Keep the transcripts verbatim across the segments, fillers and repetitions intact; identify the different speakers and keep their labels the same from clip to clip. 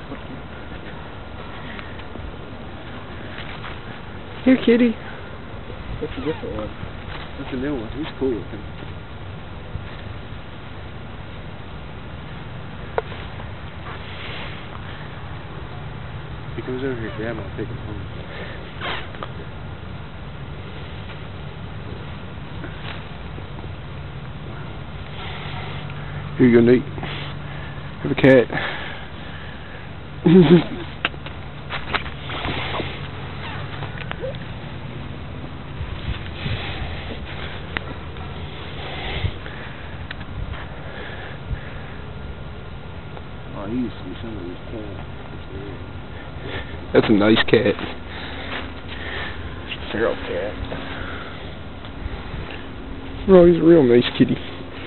Speaker 1: Here, kitty.
Speaker 2: That's a different one. That's a new one. He's cool looking. He comes over here, grab him, I'll take him home.
Speaker 1: Here you go, Nate. Have a cat.
Speaker 2: Oh, he used to be somebody's cat.
Speaker 1: That's a nice cat.
Speaker 2: Feral cat.
Speaker 1: Oh, he's a real nice kitty.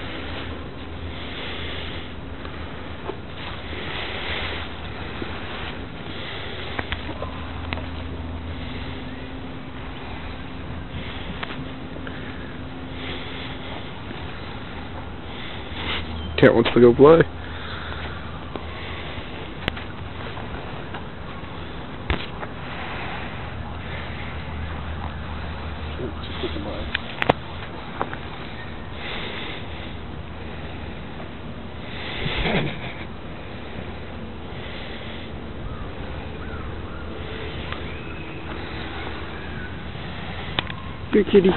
Speaker 1: Cat wants to go play.
Speaker 2: Just look at mine.
Speaker 1: Good kitty.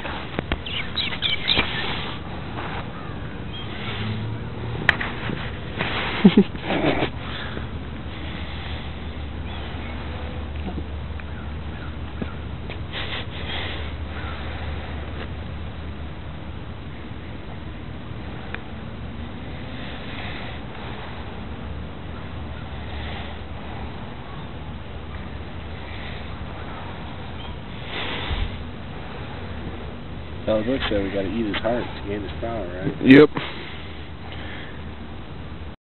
Speaker 2: Oh, look, so we gotta eat his heart to gain his power, right?
Speaker 1: Yep.